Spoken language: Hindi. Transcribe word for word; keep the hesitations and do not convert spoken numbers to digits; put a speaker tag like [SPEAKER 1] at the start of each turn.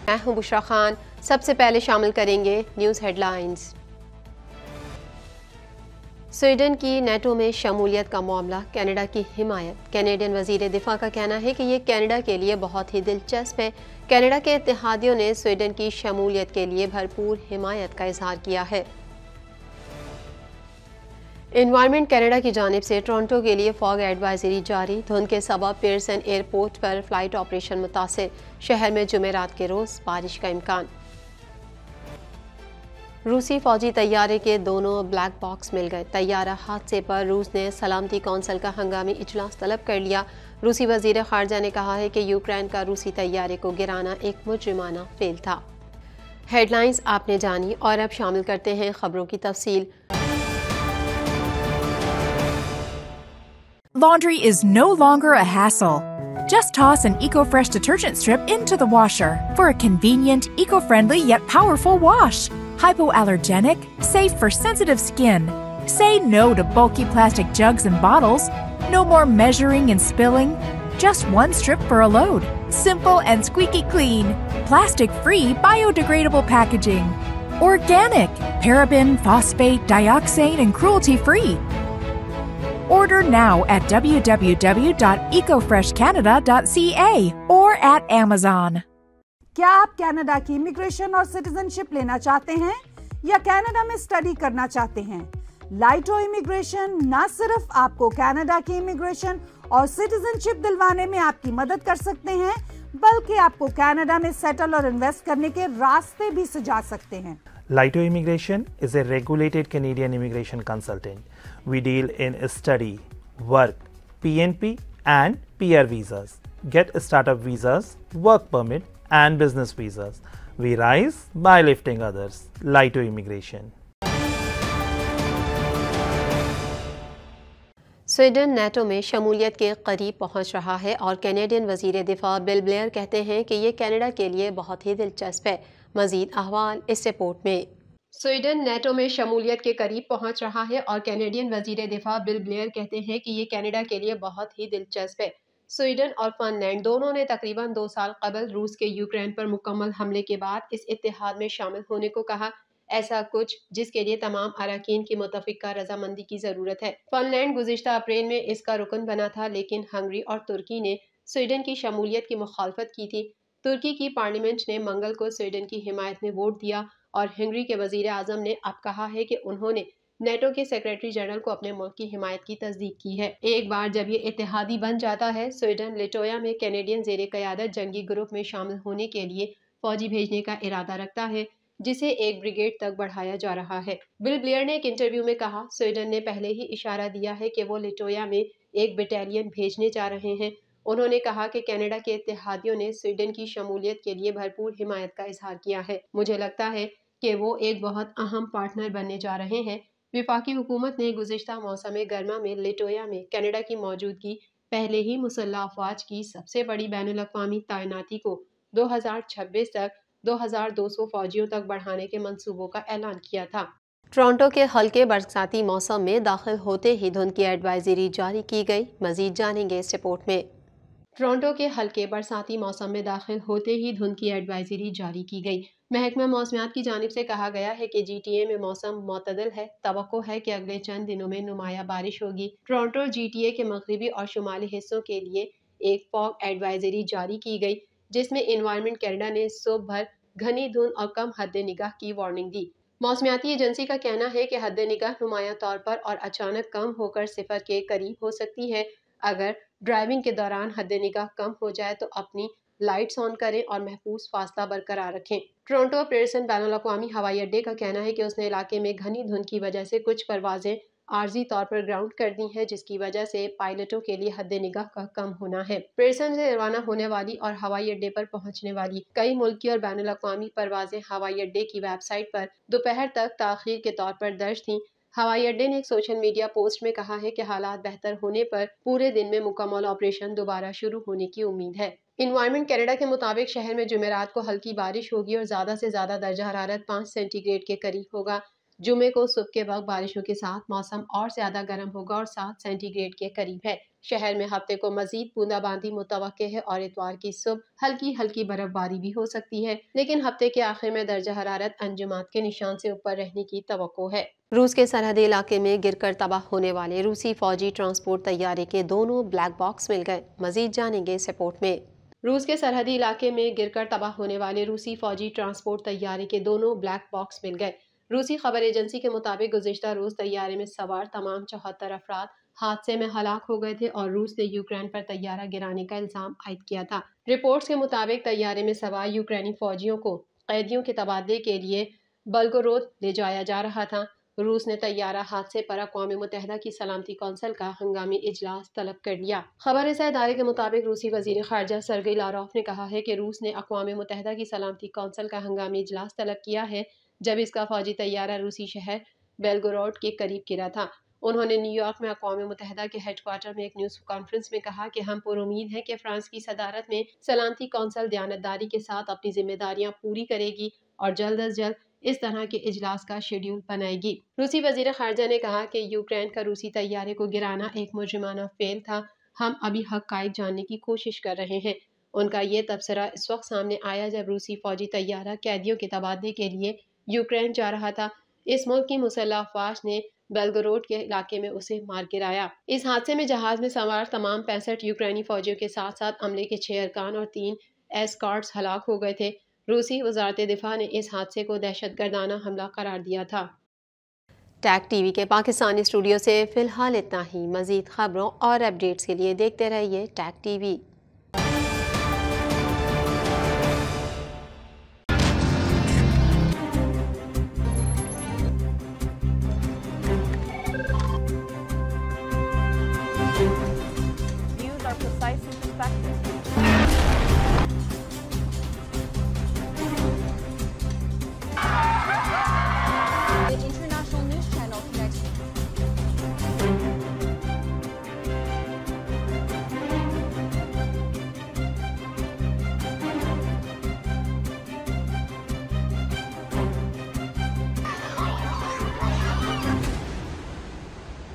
[SPEAKER 1] मैं हूं बुशरा खान। सबसे पहले शामिल करेंगे न्यूज़ हेडलाइंस। स्वीडन की नेटो में शमूलियत का मामला, कनाडा की हिमायत। कैनेडियन वजीर दिफा का कहना है कि ये कनाडा के लिए बहुत ही दिलचस्प है। कनाडा के इत्तेहादियों ने स्वीडन की शमूलियत के लिए भरपूर हिमायत का इजहार किया है। एनवायरमेंट कनाडा की जानिब से टोरंटो के लिए फॉग एडवाइजरी जारी। धुंध के सबब पियर्सन एयरपोर्ट पर फ्लाइट ऑपरेशन मुतासिर। शहर में जुमेरात के रोज बारिश का इम्कान। रूसी फौजी तैयारे के दोनों ब्लैक बॉक्स मिल गए। तैयारा हादसे पर रूस ने सलामती कौंसिल का हंगामी इजलास तलब कर लिया। रूसी वजीर खारजा ने कहा है कि यूक्रेन का रूसी तैयारे को गिराना एक मुजरिमाना फेल था। हेडलाइंस आपने जानी और अब शामिल करते हैं खबरों की तफसील।
[SPEAKER 2] Laundry is no longer a hassle. Just toss an EcoFresh detergent strip into the washer for a convenient, eco-friendly yet powerful wash. Hypoallergenic, safe for sensitive skin. Say no to bulky plastic jugs and bottles. No more measuring and spilling. Just one strip for a load. Simple and squeaky clean. Plastic-free, biodegradable packaging. Organic, paraben, phosphate, dioxane, and cruelty-free. Order now at w w w dot eco fresh canada dot c a or at Amazon.
[SPEAKER 3] क्या आप कनाडा की इमिग्रेशन और सिटीजनशिप लेना चाहते हैं या कनाडा में स्टडी करना चाहते हैं? लाइटो इमिग्रेशन न सिर्फ आपको कनाडा की इमिग्रेशन और सिटीजनशिप दिलवाने में आपकी मदद कर सकते हैं, बल्कि आपको कनाडा में सेटल और इन्वेस्ट करने के रास्ते भी सुझा सकते हैं।
[SPEAKER 4] Laito Immigration is a regulated Canadian immigration consultant. We deal in study, work, P N P and P R visas. Get startup visas, work permit and business visas. We rise by lifting others. Laito Immigration.
[SPEAKER 1] Sweden NATO में शमूलियत के करीब पहुंच रहा है और कैनेडियन वजीर दिफा बिल ब्लेयर कहते हैं कि ये कनाडा के लिए बहुत ही दिलचस्प है। मजीद अहवाल इस रिपोर्ट में। स्वीडन नेटो में शमूलियत के करीब पहुंच रहा है और कैनेडियन वजीर दिफा बिल ब्लेयर कहते हैं कि ये कनाडा के लिए बहुत ही दिलचस्प है। स्वीडन और फिनलैंड दोनों ने तकरीबन दो साल कबल रूस के यूक्रेन पर मुकम्मल हमले के बाद इस इत्तेहाद में शामिल होने को कहा। ऐसा कुछ जिसके लिए तमाम अरकान की मुतफिका रजामंदी की जरूरत है। फिनलैंड गुज़िश्ता अप्रैल में इसका रुकन बना था, लेकिन हंगरी और तुर्की ने स्वीडन की शमूलियत की मुखालफत की थी। तुर्की की पार्लियामेंट ने मंगल को स्वीडन की हिमायत में वोट दिया और हंगरी के वजीर आजम ने अब कहा है कि उन्होंने नेटो के सेक्रेटरी जनरल को अपने मुल्क की हिमायत की तस्दीक की है। एक बार जब ये इत्तेहादी बन जाता है, स्वीडन लिटोया में कैनेडियन जेर क़यादत जंगी ग्रुप में शामिल होने के लिए फौजी भेजने का इरादा रखता है, जिसे एक ब्रिगेड तक बढ़ाया जा रहा है। बिल ब्लेयर ने एक इंटरव्यू में कहा, स्वीडन ने पहले ही इशारा दिया है कि वो लिटोया में एक बटालियन भेजने जा रहे हैं। उन्होंने कहा कि कनाडा के इत्तेहादियों ने स्वीडन की शमूलियत के लिए भरपूर हिमायत का इजहार किया है। मुझे लगता है कि वो एक बहुत अहम पार्टनर बनने जा रहे हैं। विफाकी हुकूमत ने गुज़िश्ता मौसम गर्मा में लिटोया में कनाडा की मौजूदगी पहले ही मुसल्लह अफवाज की सबसे बड़ी बैनुल अक़वामी तैनाती को दो हज़ार छब्बीस तक दो हज़ार दो सौ फौजियों तक बढ़ाने के मंसूबों का ऐलान किया था। टोरंटो के हल्के बरसाती मौसम में दाखिल होते ही धुंध की एडवाइजरी जारी की गई। मजीद जानेंगे इस रिपोर्ट में। टोरंटो के हल्के बरसाती मौसम में दाखिल होते ही धुंध की एडवाइजरी जारी की गई। महकमा मौसमियात की जानिब से कहा गया है कि जी टी ए में मौसम मोतदल है। तवक्को है कि अगले चंद दिनों में नुमाया बारिश होगी। टोरंटो जी टी ए के मगरबी और शुमाली हिस्सों के लिए एक फॉग एडवाइजरी जारी की गई, जिसमें एनवायरमेंट कनाडा ने सुबह भर घनी धुंध और कम हद निगाह की वार्निंग दी। मौसमियाती एजेंसी का कहना है कि हद निगाह नुमाया तौर पर और अचानक कम होकर सिफर के करीब हो सकती है। अगर ड्राइविंग के दौरान हद निगाह कम हो जाए तो अपनी लाइट्स ऑन करें और महफूज फासला बरकरार रखें। टोरंटो पेयर्सन बैनुल अक़वामी हवाई अड्डे का कहना है कि उसने इलाके में घनी धुंध की वजह से कुछ परवाजें आर्जी तौर पर ग्राउंड कर दी हैं, जिसकी वजह से पायलटों के लिए हद निगाह का कम होना है। पेयर्सन से रवाना होने वाली और हवाई अड्डे पर पहुंचने वाली कई मुल्की और बैनुल अक़वामी परवाजें हवाई अड्डे की वेबसाइट पर दोपहर तक ताख़ीर के तौर पर दर्ज थीं। हवाई अड्डे ने एक सोशल मीडिया पोस्ट में कहा है कि हालात बेहतर होने पर पूरे दिन में मुकम्मल ऑपरेशन दोबारा शुरू होने की उम्मीद है। एनवायरमेंट कनाडा के मुताबिक शहर में जुमेरात को हल्की बारिश होगी और ज्यादा से ज्यादा दर्जा हरारत पाँच सेंटीग्रेड के करीब होगा। जुमे को सुबह के वक्त बारिशों के साथ मौसम और ज्यादा गर्म होगा और सात सेंटीग्रेड के करीब है। शहर में हफ्ते को मजीद बूंदाबांदी मुतवक्के है और इतवार की सुबह हल्की हल्की बर्फबारी भी हो सकती है, लेकिन हफ्ते के आखिर में दर्जा हरारत अंजुमात के निशान से ऊपर रहने की तवक्को है। रूस के सरहदी इलाके में गिरकर तबाह होने वाले रूसी फौजी ट्रांसपोर्ट तैयारे के दोनों ब्लैक बॉक्स मिल गए। मजीद जानेंगे इस रिपोर्ट में। रूस के सरहदी इलाके में गिरकर तबाह होने वाले रूसी फौजी ट्रांसपोर्ट तैयारे के दोनों ब्लैक बॉक्स मिल गए। रूसी खबर एजेंसी के मुताबिक गुज़िश्ता रोज तैयारे में सवार तमाम चौहत्तर अफराद हादसे में हलाक हो गए थे और रूस ने यूक्रेन पर तैयारा गिराने का इल्जाम आयद किया था। रिपोर्ट्स के मुताबिक तैयारे में सवार यूक्रेनी फौजियों को कैदियों के तबादले के लिए बेलगोरोद ले जाया जा रहा था। रूस ने तैयारा हादसे पर अक़वाम मुत्तहिदा की सलामती कौंसिल का हंगामी इजलास तलब कर लिया। खबर रसा इदारे के मुताबिक रूसी वजीर खारजा सरगेई लारोफ ने कहा है कि रूस ने अक़वाम मुत्तहिदा की सलामती कौंसिल का हंगामी इजलास तलब किया है जब इसका फौजी तैयारा रूसी शहर बेलगोरोड के करीब गिरा था। उन्होंने न्यूयॉर्क में अक़वाम मुत्तहिदा के हेडक्वार्टर में एक न्यूज़ कॉन्फ्रेंस में कहा कि हम पुरुमीद हैं कि फ्रांस की सदारत में सलामती कौंसिल दयानतदारी के साथ अपनी जिम्मेदारियां पूरी करेगी और जल्द अज जल्द इस तरह के इजलास का शेड्यूल बनाएगी। रूसी वजीर खारजा ने कहा कि यूक्रेन का रूसी तैयारे को गिराना एक मुजरिमाना फेल था। हम अभी हक़ाइक़ जानने की कोशिश कर रहे हैं। उनका ये तबसरा इस वक्त सामने आया जब रूसी फौजी तैयारा कैदियों के तबादले के लिए यूक्रेन जा रहा था। इस मुल्क की मुसल्लह अफवाज ने बेलगोरोड के इलाके में उसे मार गिराया। इस हादसे में जहाज में सवार तमाम पैंसठ यूक्रेनी फौजियों के साथ साथ अमले के छह अरकान और तीन एस्कॉर्ट्स हलाक हो गए थे। रूसी वजारत दिफा ने इस हादसे को दहशतगर्दाना हमला करार दिया था। टैग टीवी के पाकिस्तानी स्टूडियो से फिलहाल इतना ही। मजीद खबरों और अपडेट्स के लिए देखते रहिए टैग टीवी।